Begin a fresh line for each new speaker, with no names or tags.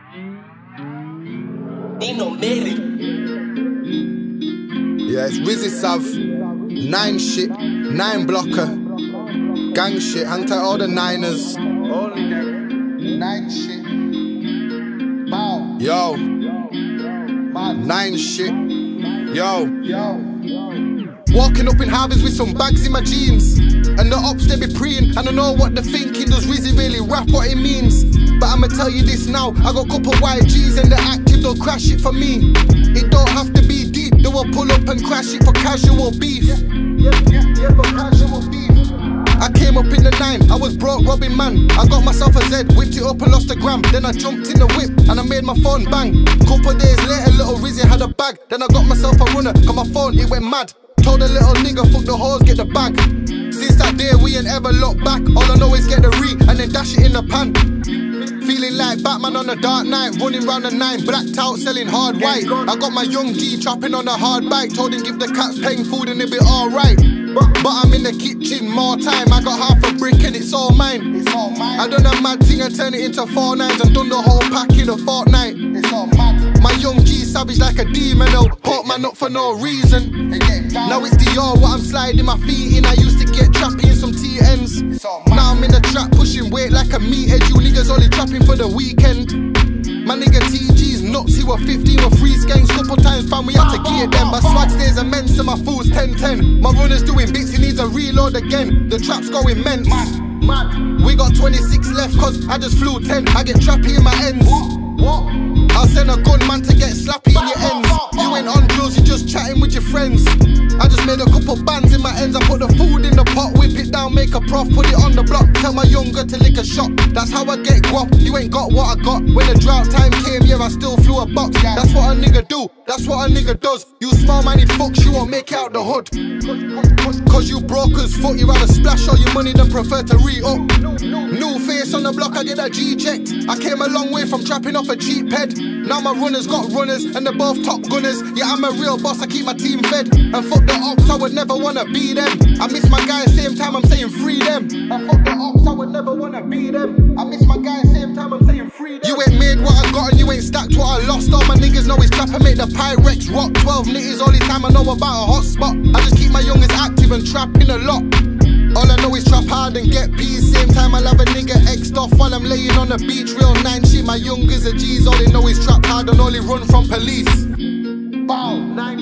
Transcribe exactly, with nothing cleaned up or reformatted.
Nino Mary.
Yeah, it's Wizzy Sav, nine shit, nine blocker, gang shit, hang tight all the niners.
Only them. Nine shit. Bow.
Yo,
Man.
nine shit, yo.
Yo.
Walking up in Harvey's with some bags in my jeans, and the ops they be preying, and I know what they're thinking. Does Rizzy really rap what it means? But I'ma tell you this now, I got a couple Y Gs and they're active, they'll crash it for me. It don't have to be deep, they will pull up and crash it for casual beef.
Yeah, yeah, yeah, yeah, for casual beef.
I came up in the nine, I was broke robbing man. I got myself a Z, whipped it up and lost a gram. Then I jumped in the whip and I made my phone bang. Couple days later, little Rizzy had a bag. Then I got myself a runner, cause my phone it went mad. Told a little nigga, fuck the hoes, get the bag. Since that day we ain't ever looked back. All I know is get the re and then dash it in the pan. Feeling like Batman on a dark night, running round the nine, blacked out, selling hard white. I got my young G trapping on a hard bike. Told him give the cats paying food and it be alright. But I'm in the kitchen more time. I got half a brick and it's all mine.
It's all mine.
I done a mad thing and turn it into four nines and done the whole pack in a fortnight.
It's all mad.
My young G savage like a demon, oh, put man up for no reason.
They get down.
Now it's Dior, what I'm sliding my feet in. I used to get trappy in some T Ns.
It's all mad.
Now I'm in the trap pushing weight like a meathead. You niggas only trapping for the weekend. My nigga T G's nuts, he were fifteen with free skanks. Couple times fam we had to gear them. My swag stays immense and my fool's ten ten. My runner's doing bits, he needs a reload again. The trap's going men's.
Mad, mad.
We got twenty-six left cause I just flew ten. I get trappy in my ends.
What?
I'll send a gunman to get slappy in your ends. You ain't on drills, you just chatting with your friends. I just made a couple bands in my ends. I put the food in the pot, whip it down, make a prof, put it on the block. Tell my younger to lick a shot. That's how I get guap. You ain't got what I got. When the drought time came, yeah, I still flew a box. That's what a nigga do, that's what a nigga does. You small man, he fucks, you won't make it out the hood. Cause you broke as fuck, you rather splash all your money than prefer to re-up. New face on the block, I get that G checked. I came a long way from trapping off a cheap head. Now my runners got runners and they're both top gunners. Yeah, I'm a real boss, I keep my team fed. And fuck the ops, I would never wanna be them. I miss my guys, same time I'm saying free them. And fuck the ops, I would never wanna be them. I miss my guys, same time I'm saying free them. You ain't made what I got and you ain't stacked what I lost. All my niggas know is trap and make the Pyrex rock. Twelve nitties, only time I know about a hot spot. I just keep my youngest active and trapping a lot. All I know is trap hard and get peas. Same time I'll have a nigga X'd off while I'm laying on the beach. Real nine shit, my youngers are G's. All they know is trap hard and only run from police.
Bow. Nine